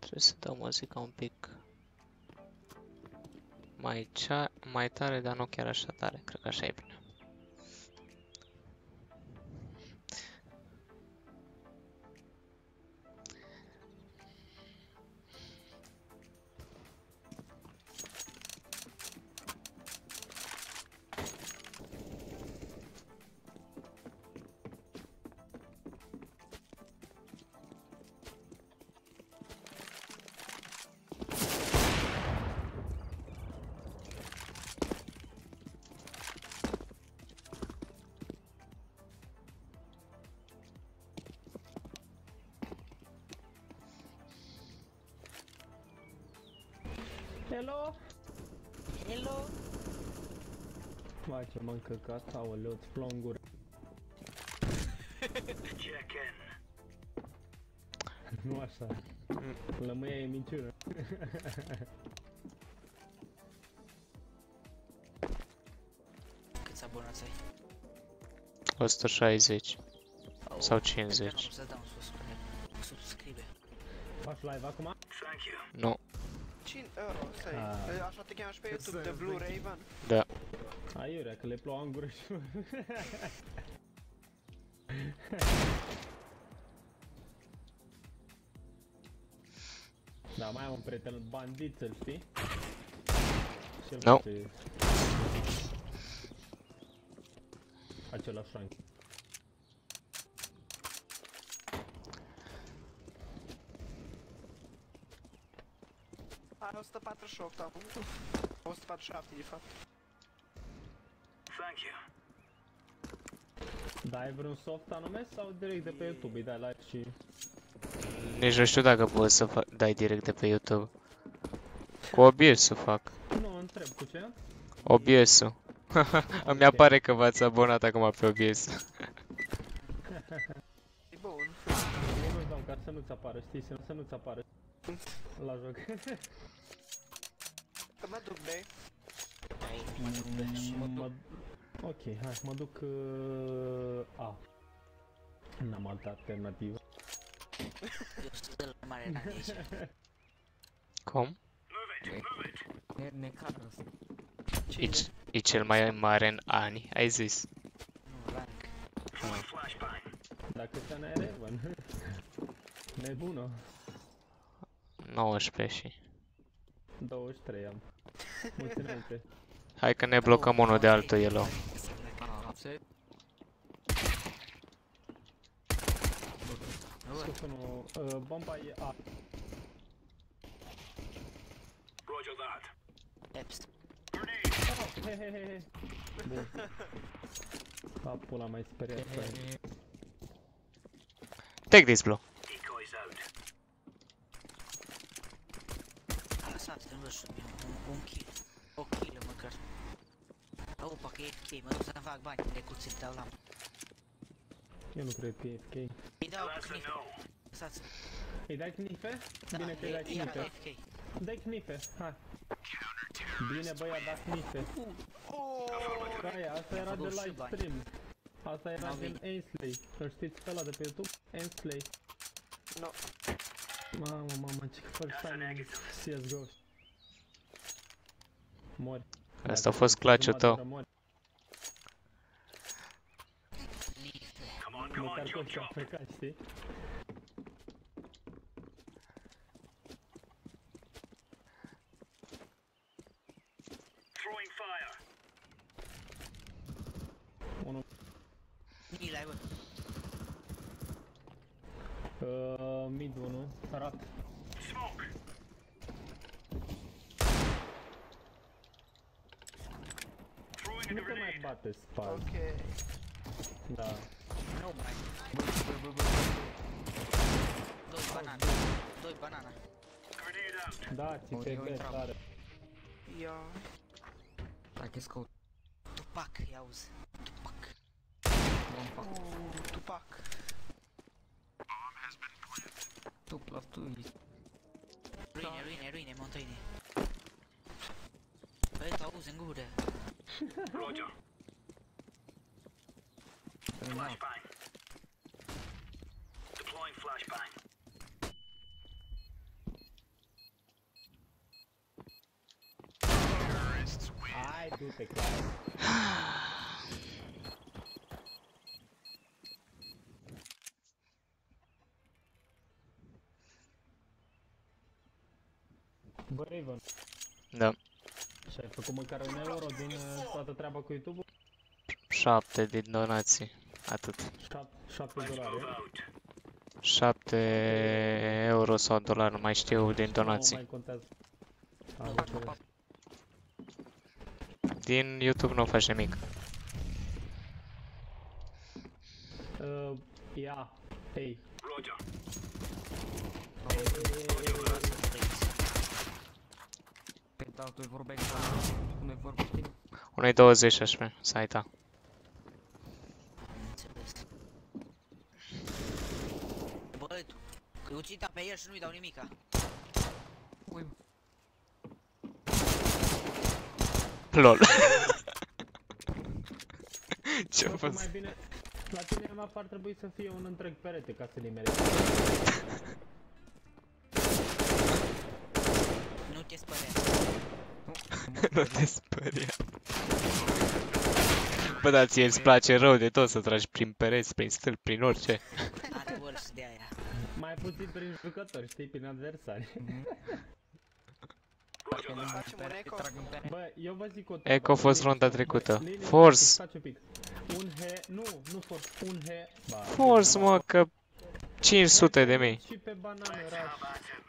Trebuie să dau muzica un pic mai tare, dar nu chiar așa tare. Cred că așa e bine. Hello! Hello! Vai, ce m-am căcat, aoleu, îți plouă în gură. Nu așa. Lămâia e minciună. Câți abonați ai? 160 sau 50. Nu să dau un subscribe. Faci live acum? Nu, 5 euro, stai. Așa te cheamă și pe YouTube, The Blue Raven? da. Aiurea, că le plouă în gură și... Da, mai am un prieten bandit, îl știi? Nu. Același rank. Are 148 acum. 147 de fapt. Dai vreun soft anume sau direct de pe YouTube îi dai like și... Nici nu știu dacă poți să dai direct de pe YouTube. Cu OBS-ul fac. Nu, întreb cu ce? OBS-ul. Îmi apare că v-ați abonat acum pe OBS. E bun. Eu nu-ți dau ca să nu-ți apară, știi? Să nu-ți apară la joc. Că mă duc, băi. Ai, mă duc pe și mă duc. Ok, hai, mă duc A. N-am altă alternativă. Eu sunt cel mai mare de aici. Cum? Necarul ăsta. E cel mai mare în ani, ai zis. Nu, rank. Dacă ți-a n-ai Revan. Nebună. 19 și... 23 am. Mulți înainte. Hai că ne blocăm unul de altul, Yellow. Se... Scos unul, bomba e A. Eps. Oh, he he he he. Bun. A, pula mai speriat pe aia. Take this, Blue. A lăsat în vârșul un kill. O kill măcar. Opa, că e FK, mă duc să-mi fac bani de cuțit, dau lamp. Eu nu cred că e FK. Îi dau cu knife. Lăsați. Îi dai knife? Da, Bine că îi dai ia knife. FK. Dai knife, hai. Bine băiat, da knife. Aia, asta era de live stream. Asta era din Ainsley. Îl știți pe ăla de pe YouTube? Ainsley. No. Mamă, ce first time în CSGO. Mori. Asta a fost clutch-ul tău. Măcar că ți-a plecat, știi? Unul. Ni-l ai, bă. Mid 1, rat. Nu te mai bate spal. Ok. Da. Nu mai. Doi banana. Da, ți te vezi tare. Ia. Dacă scout. Tupac, i-auzi. Tupac. Tupac. Tu plus tu. Ruine, montaine. Băi, t-auzi în gură. Hai, du-te, clar. Bă, Raven, Da. și ai făcut măcar €1 din toată treaba cu YouTube-ul? 7 din donații. Atât. $7. 7 euro sau dolari, nu mai știu, din Nu donații. mai contează. Am înțeles. Din YouTube nu faci nimic. Ia, hei. Pe altul e vorba exact cum e vorba, știi? Unui 20 aș vrea, site-a. Am înțeles. Bă, îi ucita pe el și nu-i dau nimica. Ui, LOL. Ce-a Bă, fost? mai bine, la tine map ar trebui să fie un întreg perete ca să nimerezi. Nu te spărea. Nu te speria. Bă, dar ție îți place rău de tot să tragi prin pereți, prin stâlpi, prin orice. Are vârst de aia. Mai puțin prin jucători, știi, prin adversari. Facem un eco. Bă, eu vă zic o Eco a fost runda trecută. Lili, Force. stați un pic. Un H, nu Force, un H. Ba, Force, mă, că 500 de mii. Și pe banană, raș.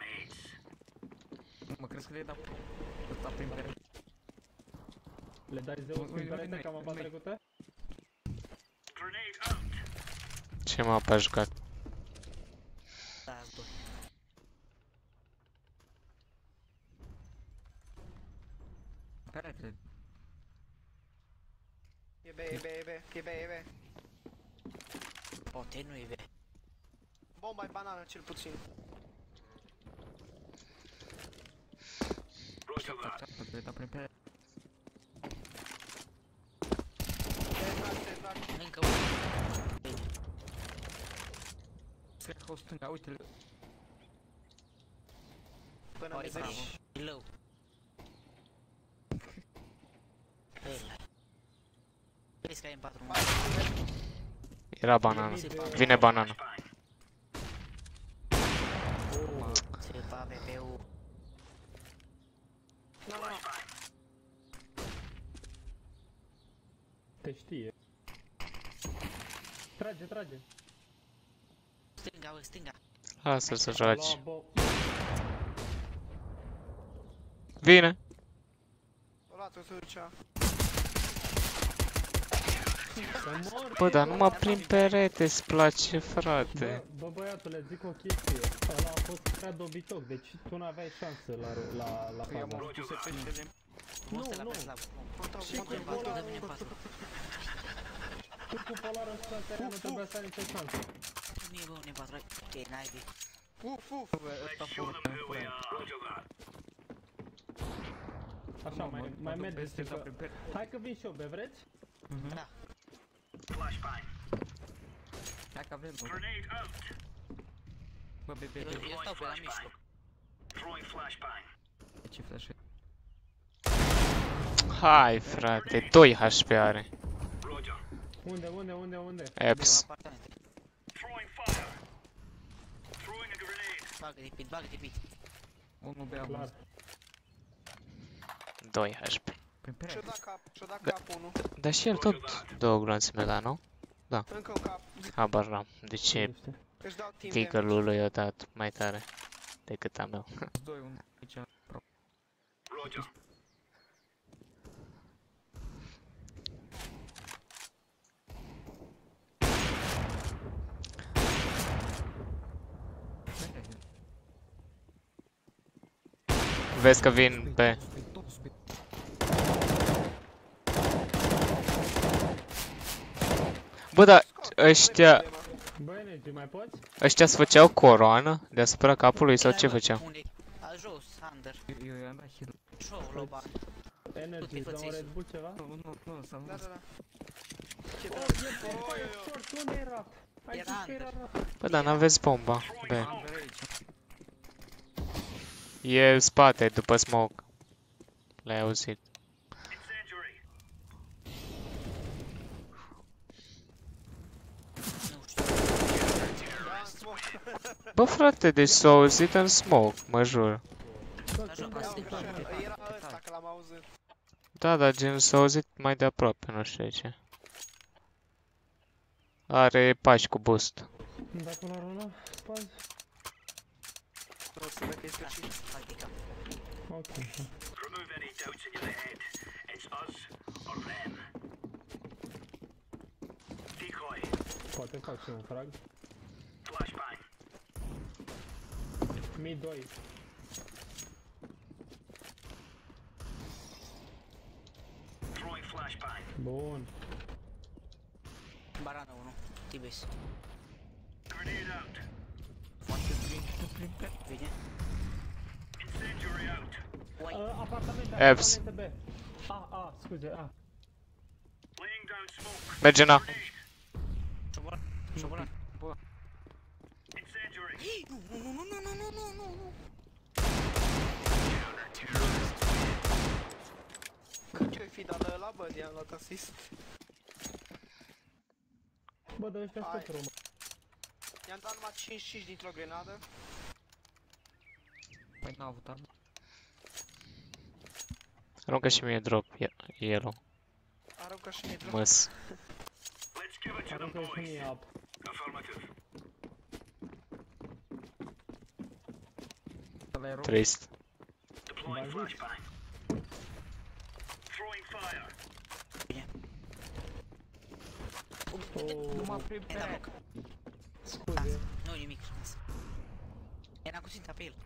mă crezi că le-ai dat ăsta prin perete? Le dai Zeus prin perete ca mapa trecută? Ce mapa a jucat? Da, bă. Perete. E B, e B, e B, e B, e B. Poate nu-i ve. Bomba e banană, cel puțin. Le-ai dat prin perete. Te trag. Încă unul. Cred că o stânga, uite-le. Până Oi, mi bravo. zici. E low. Ăla. Vezi că ai în 4 mă. Era banana. Vine banana. Se va PP-ul. Te știe. Trage, trage. Stânga, bă, stânga. Lasă-l să joace. Lua bo... Vine. O luat-o să ducea. Să mor! Bă, dar numai prin perete îți place, frate. Bă, băiatule, zic o chestie. Ăla a fost prea dobitoc, deci tu n-aveai șansă la Păi am faza. avut puse peștele. Monte la nu. pe slab. Și Monte în cu 4, polarul dă-mi în 4. Tu cu polarul ăsta în teren nu trebuia să ai nicio șansă. Nu e bă, un 4. Ce naibii. Uf, uf. Ăsta fură, fură. Așa, mai mergeți Peste, că... prin perete. Hai că vin și eu, be, vreți? Da. Hai că avem, bă. Bă, bebe, Eu stau pe la mijloc. ce flash-uri? Hai, frate, 2 HP are. Unde? Eps. Apartamente. Bagă de pit, bagă de pit. Unul bea, Clar. unul 2 HP. prin Și-o perete. dat cap, și-o dat cap unul. Dar și el tot 2 gloanțe mi-a dat, nu? Încă un cap. Habar n-am. De ce Își dau timp. tigălul lui i-a dat mai tare decât a meu? 2, 1, aici. Pro. Vezi că vin pe... Bă, dar ăștia... Bă, Energy, mai poți? Ăștia îți făceau coroană deasupra capului sau ce făceau? Unde? A jos, under. Eu i-am dat heal. Show, loba. Energy, dăm un Red Bull ceva? Nu, s-a Da, văzut. da, da. Ce Oh, trebuie? e short, unde era? Ai Era zis că era under. rap. Bă, dar n-aveți bomba. B. Under aici. E în spate, după smoke. L-ai auzit. Bă, frate, deci s-a auzit în smoke, mă jur. Da, joc asta. Era ăsta, că l-am auzit. Da, dar gen s-a auzit mai de aproape, nu știu de ce. Are pași cu boost. Dacă l-ar lua, spazi. Nu să vede că este Da, și... fac de cap. Ok. Poate fac și un frag. Mid 2. Bun. Barană 1. Tibes. Foarte prin. Vine. Uai. Apartamente, Evs. apartamente B. Scuze, Merge în A. Șobolan. Șobolan. Bă, Nu. Că ce-o fi dat ăla, bă, i-am luat asist. Bă, dă ăștia Hai. scot român. I-am dat numai 5-5 dintr-o grenadă. păi n-a avut armă. Aruncă și mie drop yellow. Aruncă și mie drop. Măs. Aruncă și mie apă. Ăla e rău. Trist. Bandit. Numai prin E da pe. bloc. Scuze. Nu nimic. Era cu ținta pe el.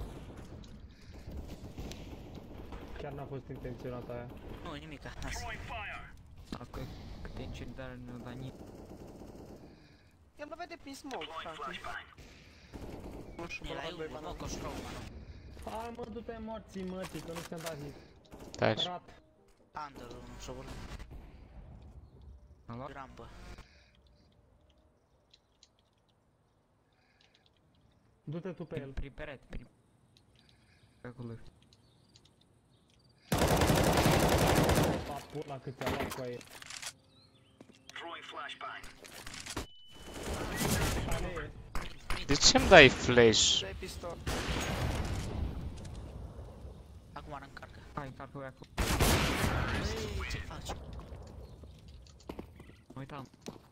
Chiar n-a fost intenționat aia. Nu nimica. Lasă. Dacă câte incidentare ne-au dat nici. El mă vede prin smoke, frate. Nu știu, E la probabil doi eu, mă, banani. coș rău, mă. Hai mă, du-te morții mătii, că nu ți-am dat hit. Taci. Rat. Under, nu șobolan. Am luat? Rampă. Du-te tu pe el. Prin perete, prin. Pe acolo. Papula cât ți-a luat cu aia. Ale, De ce-mi dai flash? Dai pistol. Acum are încarcă. Hai, încarcă-o acolo. Băi, ce faci? Mă uitam.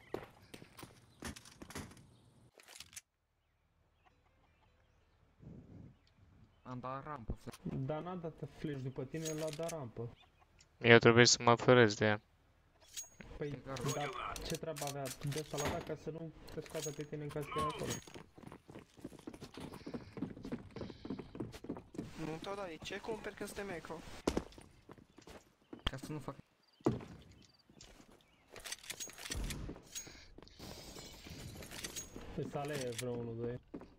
Am dat rampă, dar n-a dat flash după tine, l-a dat rampă. Eu trebuie să mă fărăs de ea. Păi, dar ce treabă avea de ăsta la dat ca să nu te scoată pe tine în caz că e acolo? Nu te-o dai, ce cumperi când suntem eco? ca să nu fac. Pe sale e vreo 1-2.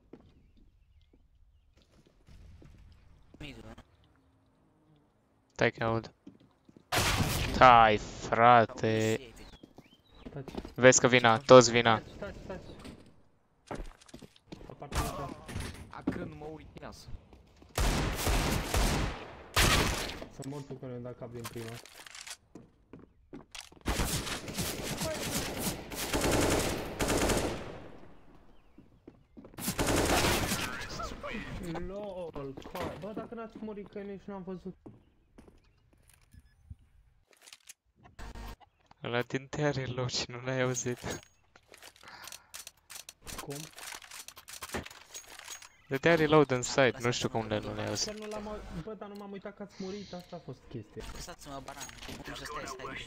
Midu, Stai că aud. Hai, frate. Taci, Vezi că vina, toți vina. taci. Apartamentul. A când nu mă uit, iasă. Să mor tu că ne-am dat cap din prima. LOL, coi. Bă, dacă n-ați murit că nici n-am văzut. Ăla din te are loc și nu l-ai auzit. Cum? Dădea reload în site, nu știu cum de nu le auzit. Chiar nu l-am Bă, dar nu m-am uitat că ați murit, asta a fost chestia. Lăsați-mă banan. Cum să stai.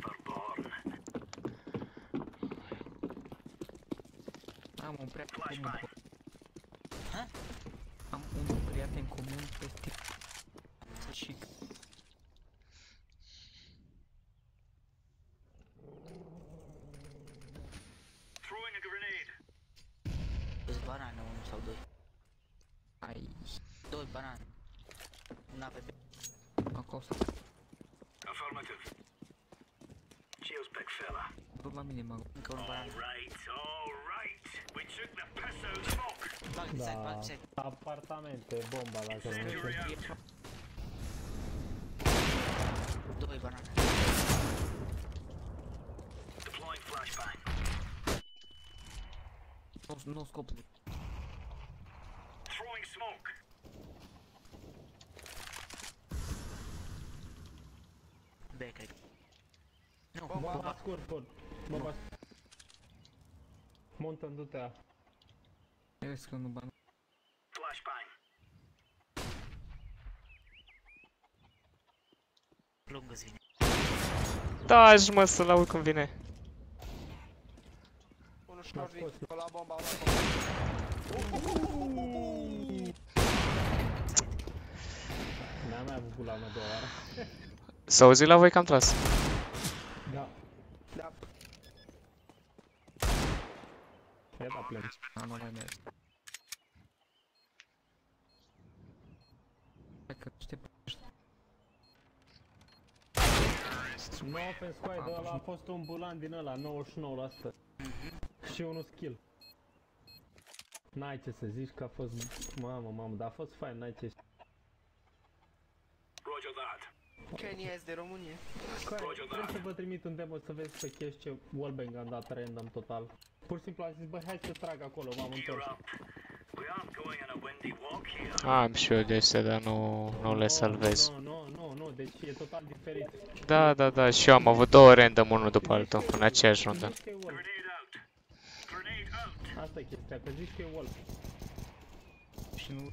Am un prieten comun. Ha? Am un prieten comun pe Steam. Și Îți banane, 1 sau 2. ai 2 banane. Una pe B. acolo. Tot la mine mă. Încă un banan. Bag Da, side, bag side. apartamente, bomba dacă nu știu. 2 banane. Nu scopul. B, cred. Nu, Bomba. Bomba scurt, bun. Bomba scurt. Montă, du-te A. Vezi că nu ban. lung îți vine. Taci, mă, să-l aud cum vine. Unul șnorvi, la bomba, la bomba. N-am mai avut pula mea 2 oară. S-a auzit la voi că am tras. Da. Da. Ia da plâng. A, nu mai merg. Hai că te plătești. No offense, squad, ăla a fost un bulan din ăla, 99%. Și unul skill. N-ai ce să zici că a fost... Mamă, dar a fost fain, n-ai ce... Kenny S de România. Trebuie să vă trimit un demo să vezi pe cache ce wallbang am dat random total. Pur și simplu am zis, bă, hai să trag acolo, m-am întors. Am și eu de astea, dar nu le salvez. Nu, deci e total diferit. Da, și eu am avut două random unul după altul, în aceeași rundă. Zici că e wall. Asta e chestia, că zici că e wall. Și nu...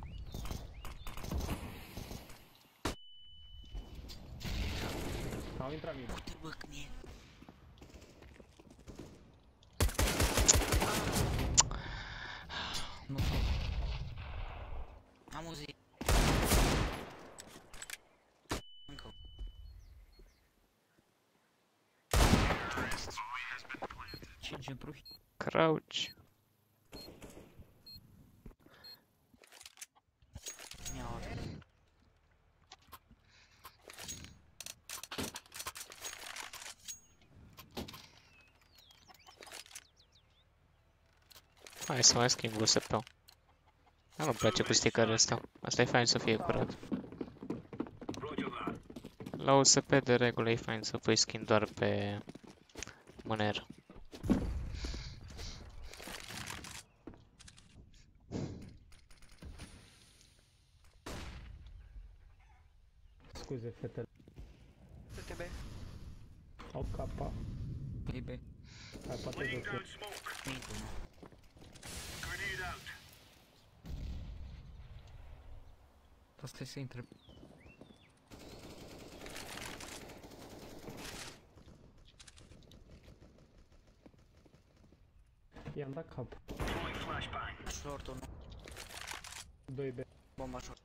Au intrat mine. Uite bă când e. Nu pot. Am o zi. Încă. Cinci într-o Crouch. Mi-a ori. Hai să mai schimb USP-ul. Dar nu-mi place cu stickerul ăsta. Asta e fain să fie curat. La USP de regulă e fain să pui skin doar pe mâner. Scuze, fetele. TTB. Au capa. Ei be. Hai, poate vă Mintul, nu. Asta e să intre. I-am dat cap. Short-ul, nu. 2B. Bomba short.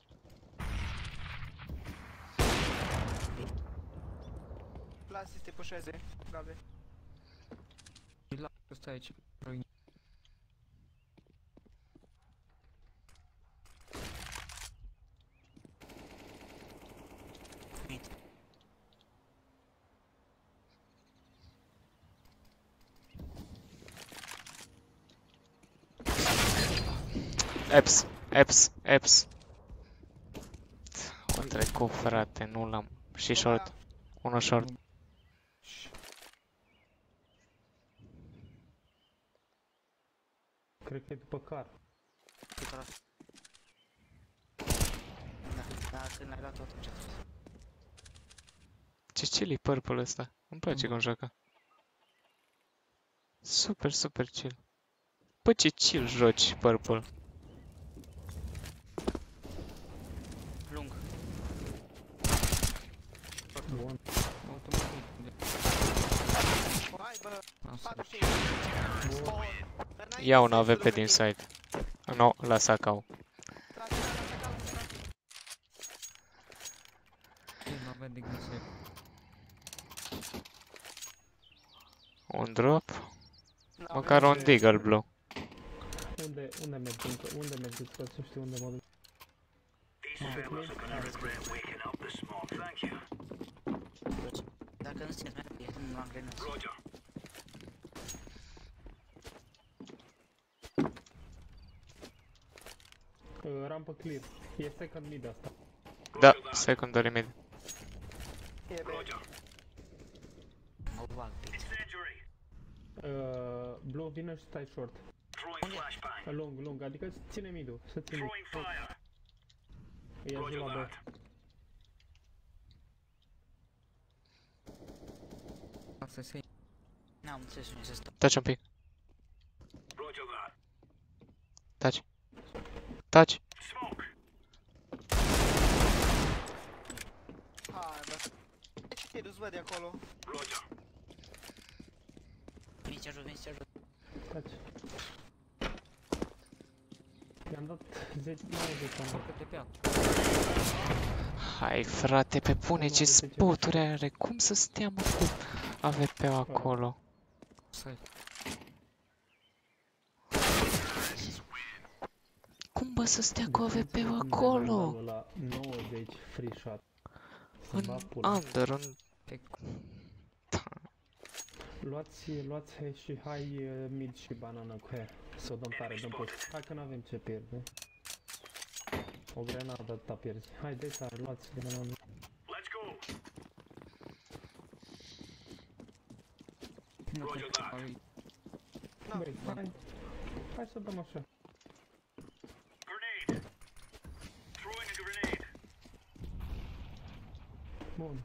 Las să te pușeze, Gabe. Și la ăsta aici. Ruini. Mid. Eps. O trecut, frate, nu l-am. Și short. Unul short. Cred că e după car. Cât ăla? Da, când l-ai luat tot atunci a fost. Ce chill e purple ăsta. Îmi place cum joacă. Super chill. Bă, ce chill joci, purple. Lung. Bun. Automat. Hai bă, Am să 45. Bun. Ia un AWP din side. Nu, la sacau. nu avea de gând să iau. Un drop. Măcar un deagle blue. Unde merg încă? Unde mergeți? Ca să știu unde mă duc. Dacă nu se merge, nu am renunț. Rampă clear. E second mid asta. Da, secondary mid. E bine. Mă bag pe aici. Blue, vină și stai short. Lung, adică ține mid-ul, să ține mid. Îi ajut la B. să se... N-am înțeles unde să stau. Taci un pic. Taci. Taci. Hai, bă. Ce te du-ți, bă, de acolo? Vin să ajut, vin să ajut. Taci. I-am dat 10, 90 ani. Urcă-te pe apă. Hai frate, pe bune, ce spoturi are. Cum să stea mă cu AWP-ul acolo? Să-i... Cum bă să stea cu AWP-ul acolo? La 90 free shot. Să În va pula. under, în... Pe... Luați și hai mid și banană cu ea. Să o dăm tare, dăm push. Hai că n-avem ce pierde. O grenadă atâta pierzi. Hai, dă-i tare, luați grenadă. Nu cred că mai... Băi, hai. Hai să dăm așa. Bun.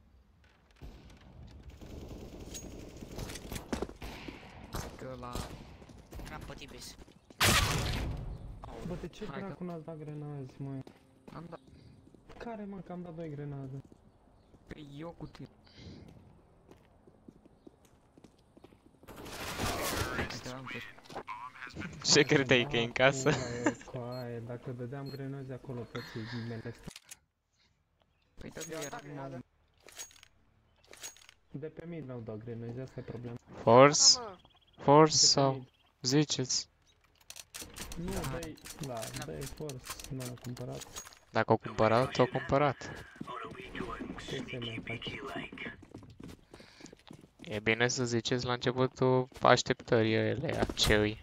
Că la... N-am pătit bes. Bă, de ce Hai că- dracu n-ați dat grenazi, măi? Am dat Care, mă, că am dat 2 grenaze? pe eu cu tine. Hai că am pe... Ce credeai că e în casă? Coaie, dacă dădeam grenaze acolo pe ții mele. Păi da, Eu am era dat grenadă. numai... De pe mid n-au dat grenaze, asta e problema. Force? Da, mă. Force De pe sau... mid. Ziceți. Nu, dă-i, da, dă-i force, n-am cumpărat. Dacă o cumpărat, o cumpărat. Ce se mai face? E bine să ziceți la începutul așteptării ele, aceui.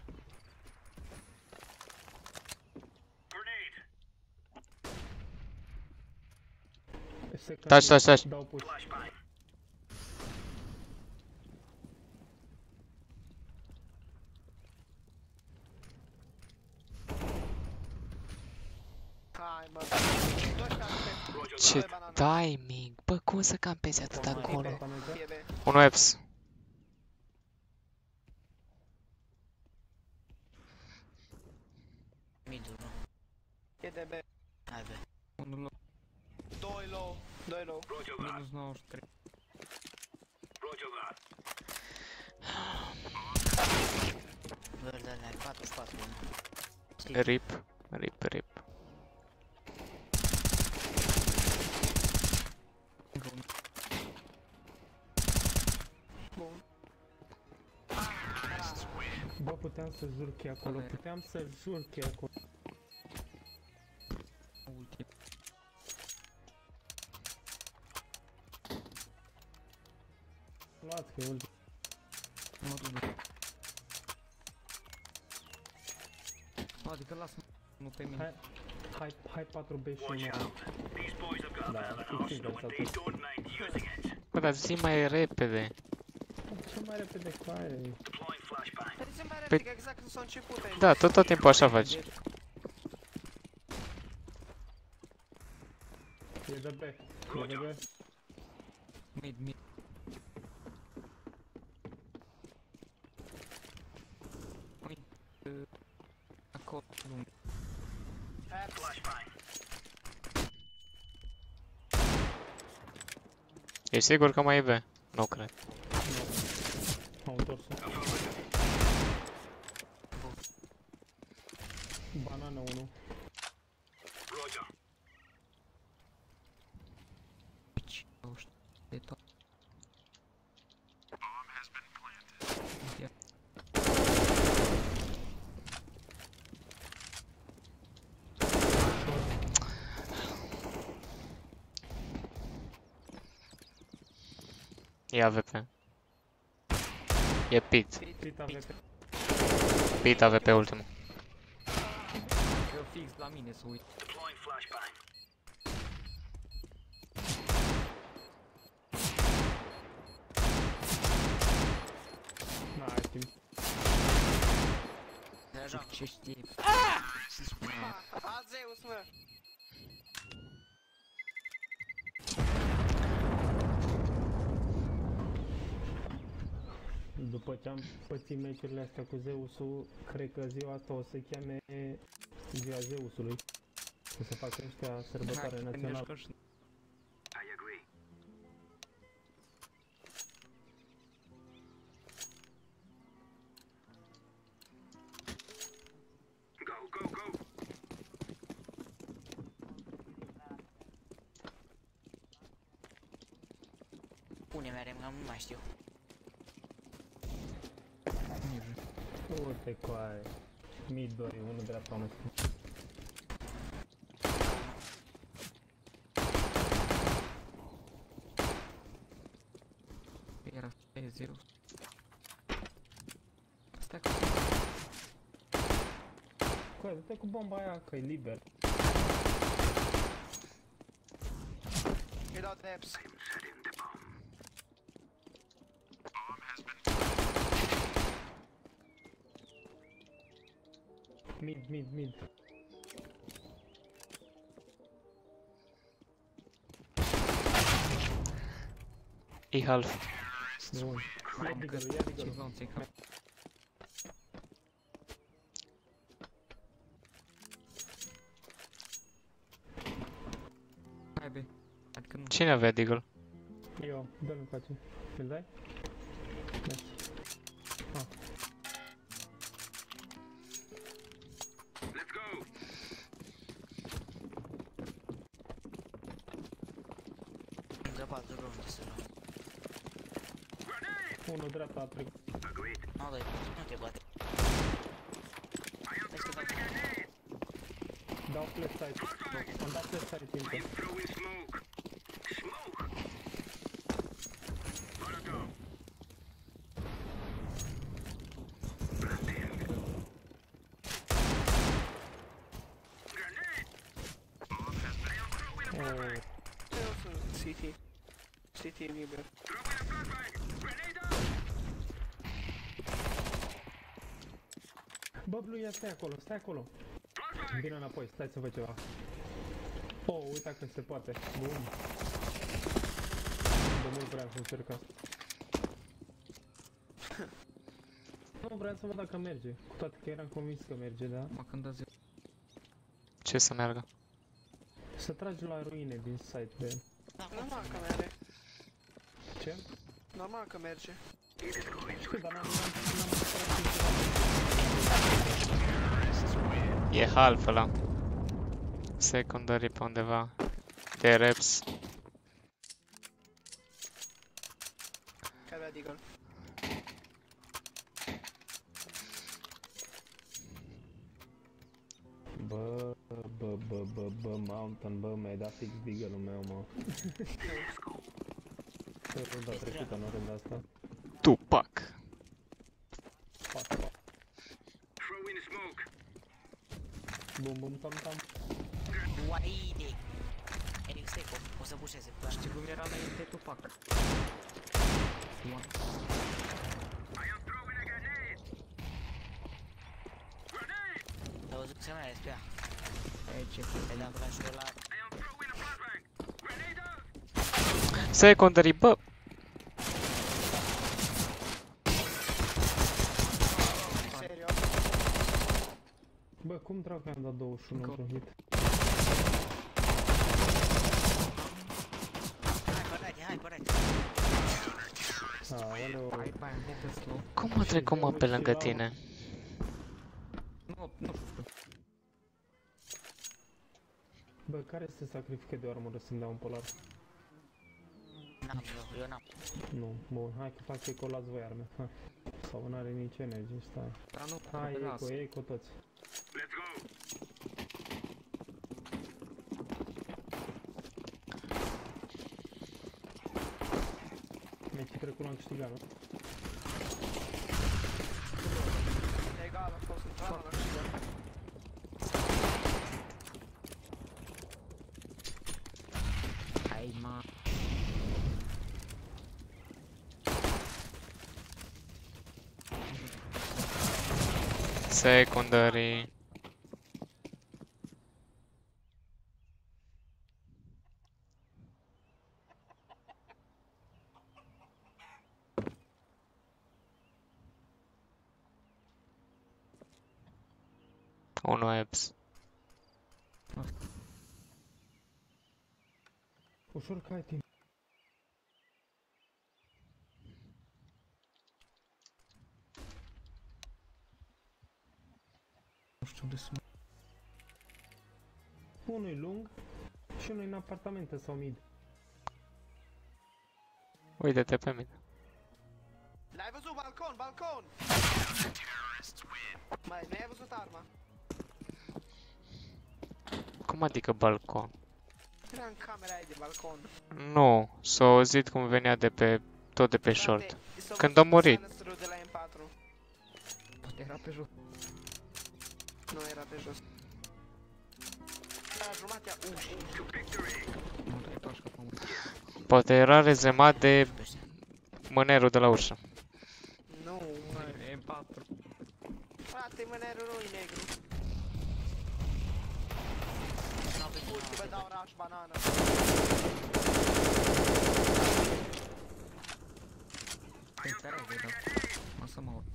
Taci. Dau push. Hai, mă. Doi campe. Ce Doi banane. timing! Bă, cum să campezi atât acolo? Fie B. 1 EPS. Mid-ul, nu? E de B. Hai, bă. 1 loc, 2 low. 2 low. minus 93. Verde, alea, 44, RIP. RIP. Încă unul. Bun. Bă, puteam să jur că e acolo, puteam să jur că e acolo. Ultim. Luați că e ultim. Mă duc. Adică lasă nu pe mine. Hai 4B și 1 Da, cu sigur s-a tot. Bă, dar zi mai repede. Ce mai repede coaie? Trebuie să mai repede, că exact când s-a început aici. Da, tot timpul așa faci. E de B. E de B. Mid. Uite, acolo lung. E sigur că mai e B? Nu cred. Am întors-o. Banană 1. Pici, nu știu, de tot. Ia. E AWP. E pit. Pit AWP. Pit AWP ultimul. Că fix la mine să uit. N-ai timp. Deja. Ce știi? Azeus, mă. După ce am pățit meciurile astea cu Zeusul, cred că ziua asta o să cheme ziua Zeusului. O să facă ăștia sărbătoare națională. Unde merem, că nu mai știu. Uite cu aia. Mid 2, 1 dreapta, 1 stânga. Era 0. Stai cu... Coai, du-te cu bomba aia, că e liber. Îi dau traps. Mid. E half. Bun. Ia diggerul, ia diggerul. Ceva, ți-ai cap. Hai be. Adică nu. Cine avea Deagle? Eu, dă-mi încoace. Mi-l dai? Mersi. Ah. Încăpat, rog, unde să luăm. 1 dreapta a trecut. Nu, doi, nu te bate. Vezi că dau. Dau flash side. Am dat flash side timp. Oh. Eu sunt CT. CT e liber. Bă, Blue, ia stai acolo. Vine înapoi, stai să văd ceva. Oh, uita că se poate. Bun. De mult vreau să încerc asta. Nu, vreau să văd dacă merge. Cu toate că eram convins că merge, da? Mă când dă 0. Ce să meargă? Să tragi la ruine din site de... Normal că merge. Ce? Normal că merge. Știu, dar n-am E half ăla. Secondary pe undeva. De reps. Că avea Deagle. Bă, Mountain, bă, mi-ai dat fix Deagle-ul meu, mă. Că runda trecută, nu runda asta. Tupac. Fuck. Bum, tam. Uaide! Eric, stai, o să bușeze. Știi cum era înainte Tupac? One. Ai văzut că se mai despre ea. Aici e. Ai dat flash-ul ăla. Secondary, bă! Serios. Bă, cum dracu am dat 21 Încă. într-un hit? Hai, corect. Aoleu. Hai, bai, am hit slow. Cum a trecut mă pe lângă tine? Nu știu. Bă, care se sacrifică de armură să-mi dea un polar? N-am, eu n-am. Nu, bun, hai că fac eco, luați voi arme, hai. Sau n-are nici energie, stai. Dar nu, Hai, cred că las. eco toți. Meciul trecut l-am câștigat, nu? Egal, a fost într-adevăr la câștigat. Hai, ma. Secondary. Unul Ebs. Ușor că ai timp. Nu știu unde sunt. Unul e lung și unul e în apartamente sau mid. Uite-te pe mine. L-ai văzut, balcon, balcon! Mai, n-ai văzut arma? Cum adică balcon? Era în camera aia de balcon. Nu, s-a auzit cum venea de pe... tot de pe short. Frate, s-a Când văzut a murit. silencerul de la M4. Poate era pe jos. Nu era pe jos. Era jumatea ușii. Nu trebuie pașca pe mult. Poate era rezemat de mânerul de la ușă. Nu, mă. E 4. Frate, mânerul nu-i negru. N-au pe Ulti, bă, dau raș, banană. Pe care vei da. O să mă aud.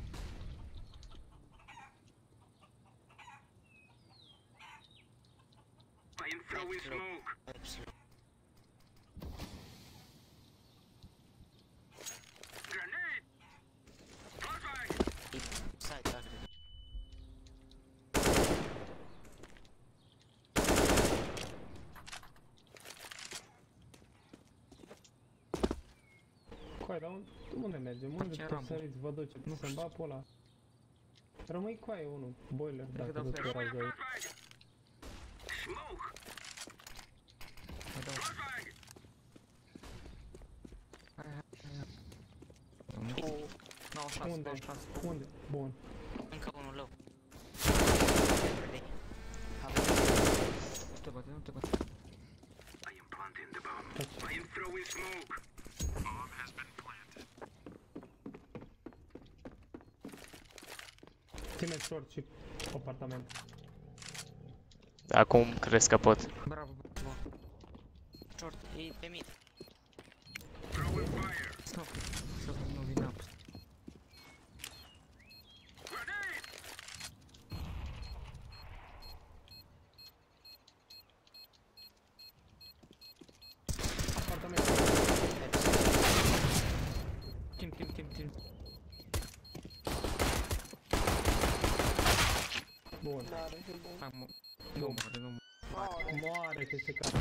Side, da, cred. Coai, dar unde mergem? Unde Ce te Rambo? săriți? Vă duceți? Nu Să-mi bat pe ăla. Rămâi cu aia unul. Boiler, Cred că dacă dau tot flash. erați de aici. Mai dau. Hai, hai, hai. Nu, 96, Unde? 96. Unde? Bun. Încă unul low. Nu te bate, nu te bate. Ține short și apartament. Acum crezi că pot. Bravo. Short, e pe mid. Stop. Să nu vin apă. Apartament. Tim. Bun. N-are, e bun. Hai, mă. Nu moare, nu moare. Moare. Moare că se ca.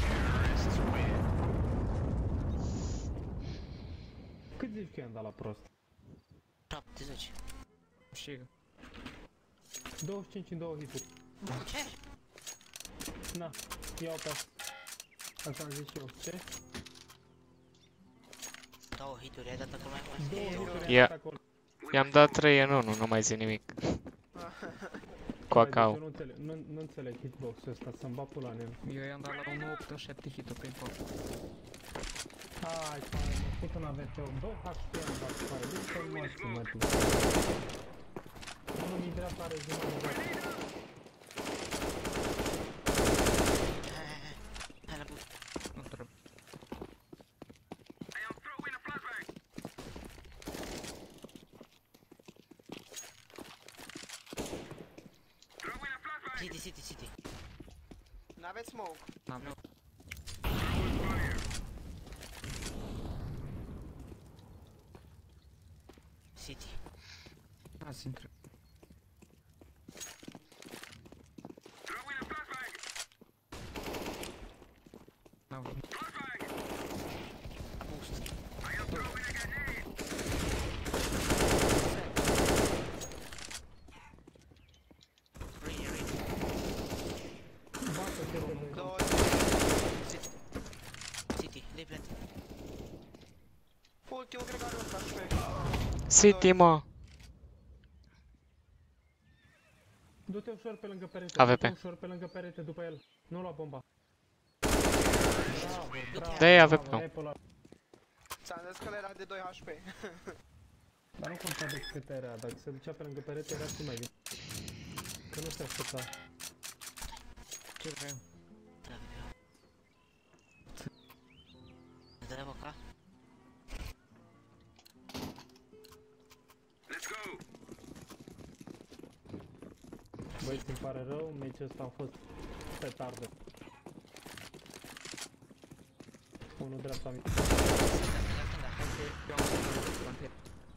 Cât zici că i-am dat la prost? 70. Și 25 în 2 hituri. Ce? Na, iau pe asta. Asta am zis și eu. Ce? Două hituri, ai dat acolo mai mult. 2 hituri Ia. am dat acolo. I-am dat 3 în 1, nu mai zic nimic. Cu Băi, deci acau. eu nu înțeleg hitbox-ul ăsta, să-mi bat pula în el. eu i-am dat la 1.8 în 7 hit-uri prin pop. Hai, pare, mă, știi că n-aveți eu. 2 HP am dat, pare, deci să-i morți, mă, tu. Unul mi dreapta are jumătate de viață. Hai la boost. Nu trebuie. City. N-aveți smoke. N-am eu. City. Azi intră. N-am vrut. La boost. Really. Bată-te, bă. Două. City, lei plant. Ultimul cred că are un HP. City, mă! Du-te ușor pe lângă perete. AWP. Du-te ușor pe lângă perete după el. Nu lua bomba. Bravo. Dă-i AWP-ul. bravo, e pe ăla. Ți-am zis că era de 2 HP. Dar nu conta de cât era, dacă se ducea pe lângă perete era și mai bine. Că nu se aștepta. Ce vreau? Ne dă boca? Băi, îmi pare rău, meciul ăsta a fost petardă. Unul dreapta mea. Eu am frontier.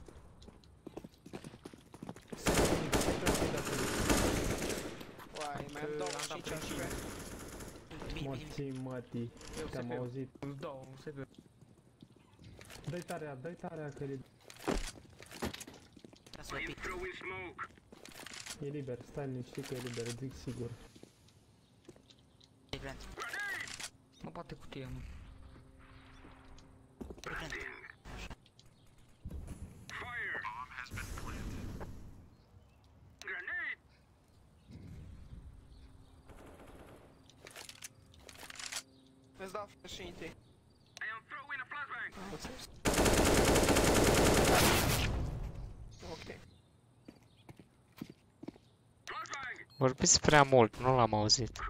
Uai, mai am 25 Bine, bine, Moții mătii, te-am auzit. Îți dau un CV. Dă-i tarea că lasă vă pic. e liber, stai liniștit că e liber, îți zic sigur. Trei brand. Mă bate cutia, mă. Trei brand. Îți dau flash și întâi. Ok. Vorbiți prea mult, nu l-am auzit.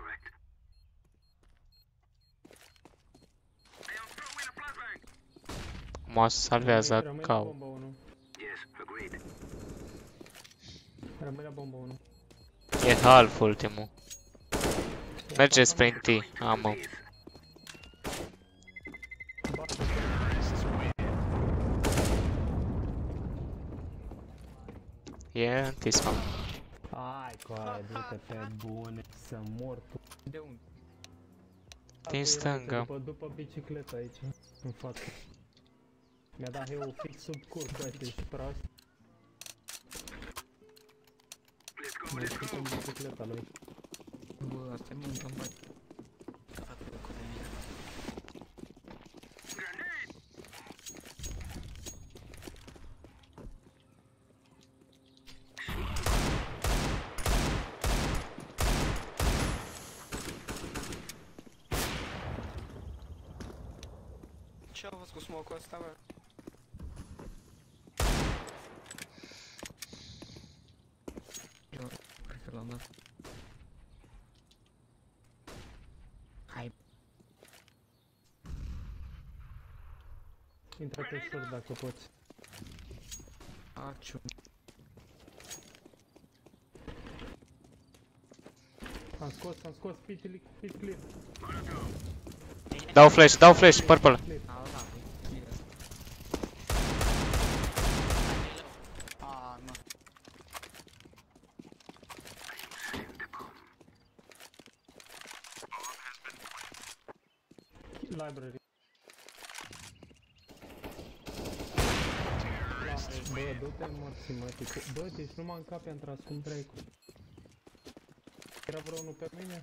Mă salvează Rămâi la cau. bomba 1. Rămâi la bomba 1. E half ultimul. Merge spre NT, amă. E NT spawn. Hai, coaie, du-te pe bune, să mor tu. De unde? Din stânga. După bicicletă aici, în față. Mi-a dat heu fix sub cur, coaie, ești prost. Mă duc în bicicleta lui. Bă, asta e muncă, îmi bate. Fac lucruri de mine. Ce a fost cu smoke-ul ăsta, bă? Eu cred că l-am dat. Hai. Intră pe short dacă poți. Aciu. Am scos, pit clear. Dau flash, purple. Clear. A, da, e clear. Ah, nu. Library. Bă, du-te în morții, mătii. Bă, deci nu m-am cap, am tras cum dracu. Era vreo unul pe mine?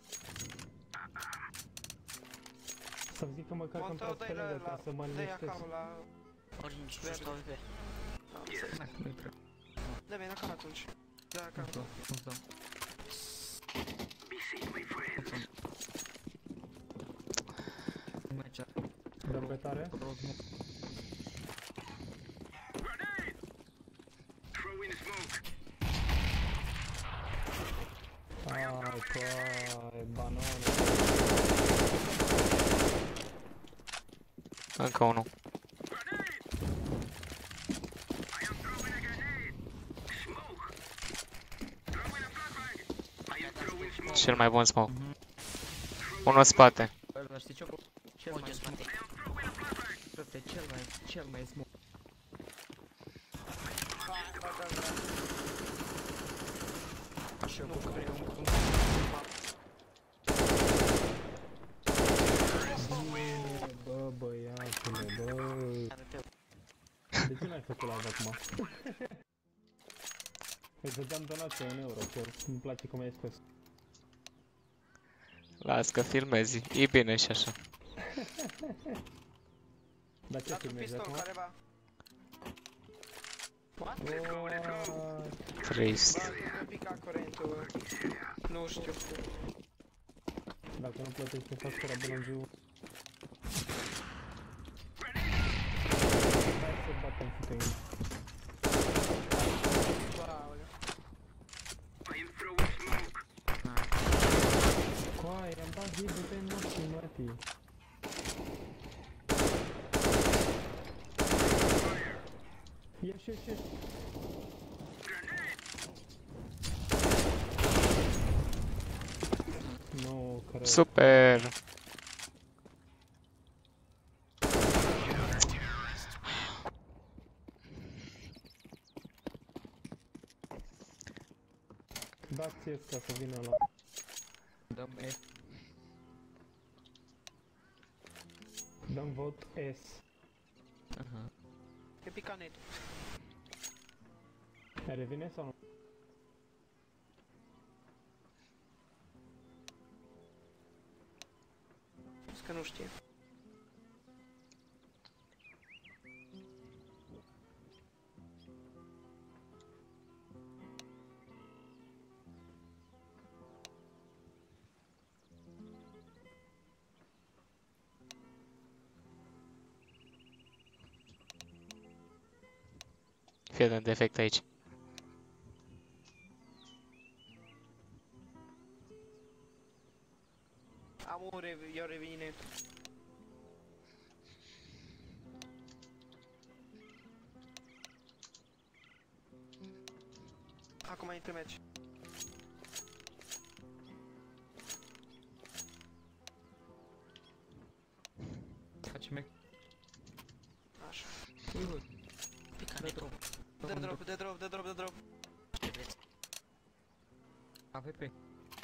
Să-mi zic că măcar că-mi tras pe lângă ca să mă Dă-i liniștesc. acolo la... Orange, nu stau pe. Hai, nu-i prea. Dă-mi acolo atunci. Da, acolo. Nu-ți dau. Nu mai cea. Dăm pe tare? Rog, nu. Ai, coai, banane. Încă unul. Cel mai bun smoke. Unul în spate. Bă, dar știi ce? Cel mai Uite, spate. Frate, cel mai smoke. Așa, nu cred. Bă, băiatule, bă. De ce n-ai făcut la acum? Îți dădeam donație 1 euro, chiar îmi place cum ai spus. Las că filmezi. E bine și așa. Dar ce Dat un filmezi pistol acum? careva. What? Trist. Bă, mi-a picat curentul. Nu știu. Dacă nu plătești factura belongiu. Hai să batem fută-i. Aoleu. Coai, am dat hit de pe morții, mătii. Ieși. Nu cred. Super! Dați ăsta să vină la... Dăm E. Dăm vot S. Aha. E picanit. Revine sau nu? Că nu știe. Fie de defect aici. Am un eu revine. Acum intră match. Facem E. Așa. Ui, Pica dă drop. Dă drop, dă drop, dă drop, dă drop. ce vreți. AVP.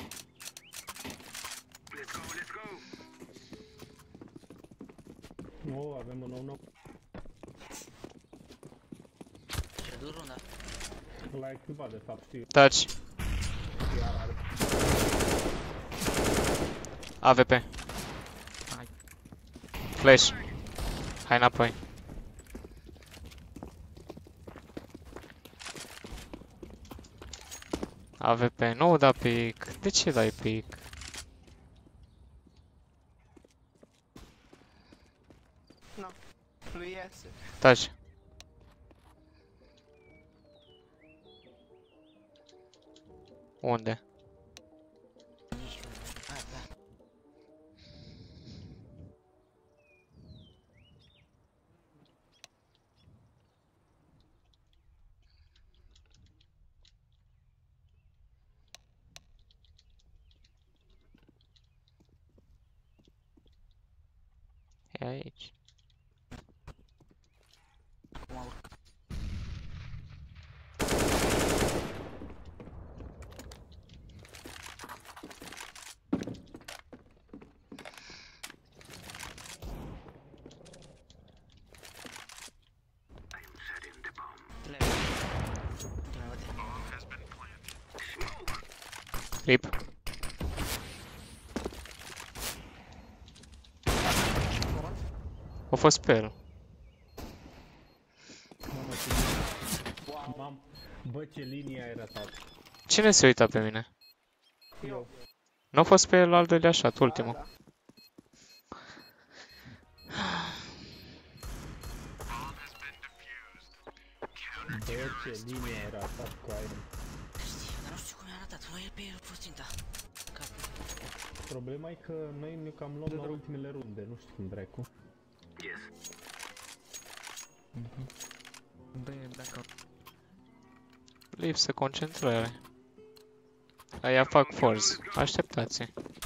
Nu, avem un nou. Ce dur runda. La echipa de fapt, știu. Taci. Iar are. AVP. Hai. Flash. Hai înapoi. AVP. Nu da pic. De ce dai pic? Lui iese. Taci. Unde? Nici nu. Hai, da. E aici. Acum urc. Leve. Ultima bate. Clip. A fost pe el. Mam. Bă, ce linie ai ratat. Cine se uita pe mine? Eu. Nu a fost pe el al doilea shot, ultimul. Da. Bă, ce linie ai ratat cu aia. Dar nu știu cum i-a arătat. Nu e pe el, a fost ținta. Capul. Problema e că noi ne cam luăm la ultimele runde, nu știu cum dracu. Dă E dacă... Lipsă concentrare. Aia fac force. Așteptați.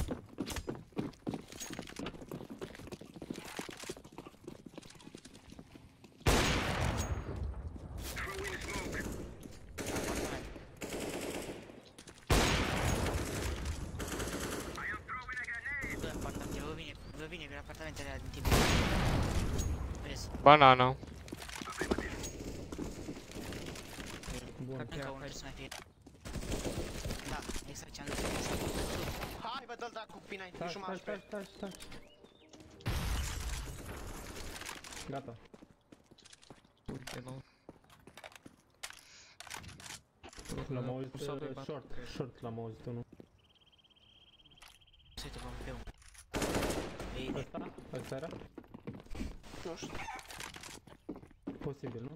Doi apartamente, vă vine că apartamentele alea din timp. Vezi? Banana. Bun. Încă unul trebuie să mai fie. Da, exact ce am zis. Hai, bă, dă-l dracu, P90, Stai, și mă stai, HP. stai, stai, stai. Gata. Uite, nu. L-am auzit Sau doi bat. short l-am auzit unul. Se uită pe un. Bine. Ăsta? Ăsta era? Nu știu. Posibil, nu?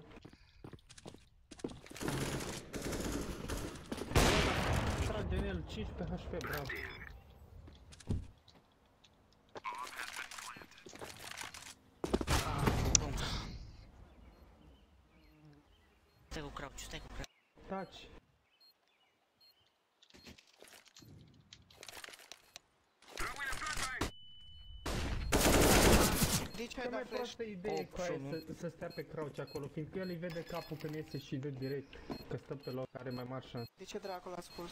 Trage în el 15 HP, bravo. Stai cu crouch, stai cu crouch. Taci. De ce ai Cea mai dat flash? proastă idee 8 cu și aia unu. să stea pe crouch acolo, fiindcă el îi vede capul când iese și dă direct, că stă pe loc, are mai mari șanse. De ce dracu l-a scurs?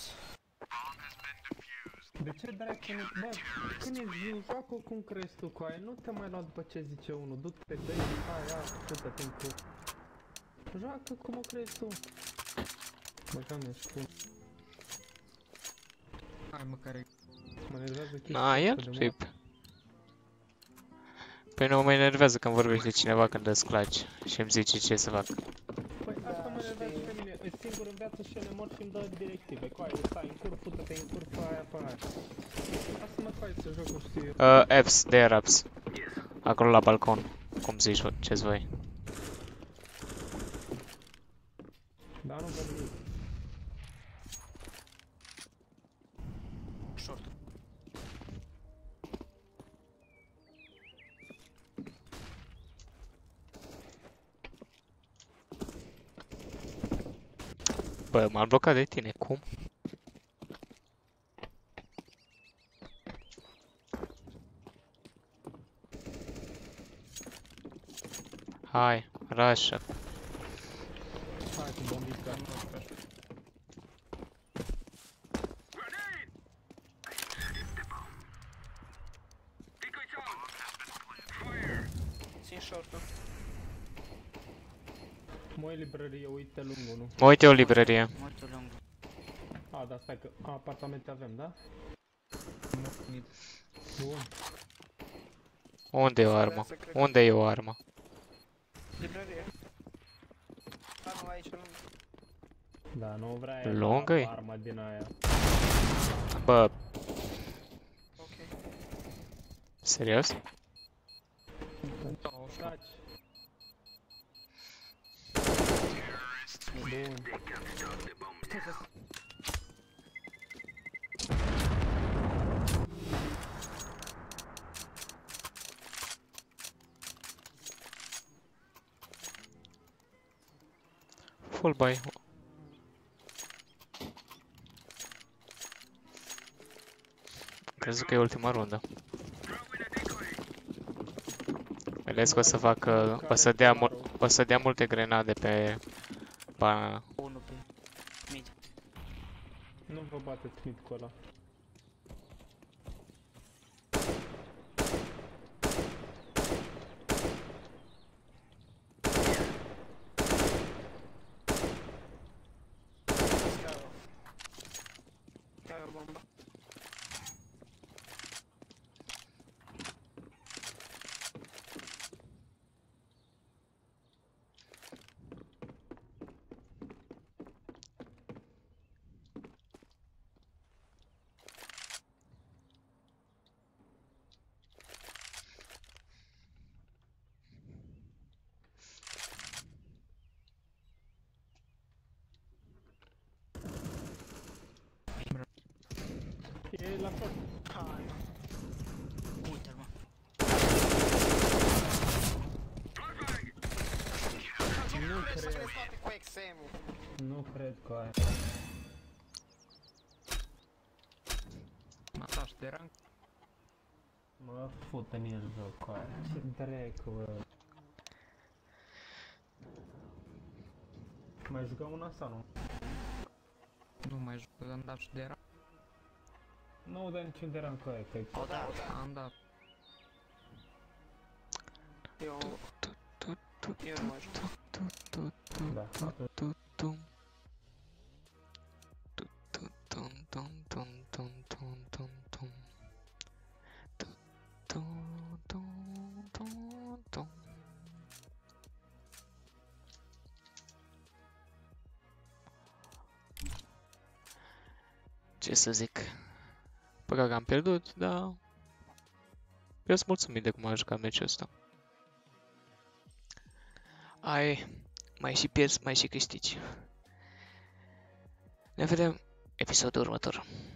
De ce dracu nu... Bă, când e ziua, joacă cum crezi tu cu aia, nu te mai lua după ce zice unul, du-te, dă-i, aia, pută-te în cur. Joacă cum o crezi tu. Bă, doamne, știu, Hai măcar e... mă enervează chestia Na, asta el de moarte. rip. Păi nu mă enervează când vorbește cineva când îți claci și îmi zice ce să fac. Păi asta mă enervează pe mine, e singur în viață și el e mort și îmi dă directive. Coaie, stai în cur, fută-te în cur, fă aia, fă aia. Lasă-mă coaie să joc, nu știu eu. Apps, there apps. Acolo la balcon. Cum zici, ce-ți voi? Dar nu văd nimic. Short. Bă, m-am blocat de tine, cum? Hai, rasha. Hai cu bombica. Țin short-ul. Mă uit librărie, uite lungul, nu? Mă uit eu librărie. Mult lung. A, da, stai că apartamente avem, da? Bun. Unde e o armă? Unde e o armă? Librărie. Da, nu, aici lung. Da, nu vrea Lungă-i? arma din aia. Bă, Ok. serios? Taci. Bun. Full buy. Crezut că e ultima rundă. Vedeți că o să facă, o să dea multe grenade pe banana. Unul pe mid. Nu vă bateți mid cu ăla. Scară. Scară bomba. E la short. Hai, mă. Uite-l, mă. Nu Vrei să cred. vezi toate cu XM-ul. Nu cred că aia. Mataș de rank. Mă fut în el joc cu aia. Ce dracu, bă. Mai jucăm una sau nu? Nu mai joc, am dat și de rank. Nu dă niciun de ran cu aia, că O da. Am dat. Eu nu mai joc. da. Ce să zic? Păcat că am pierdut, dar eu sunt mulțumit de cum am jucat meciul ăsta. Mai și pierzi, mai și câștigi. Ne vedem episodul următor.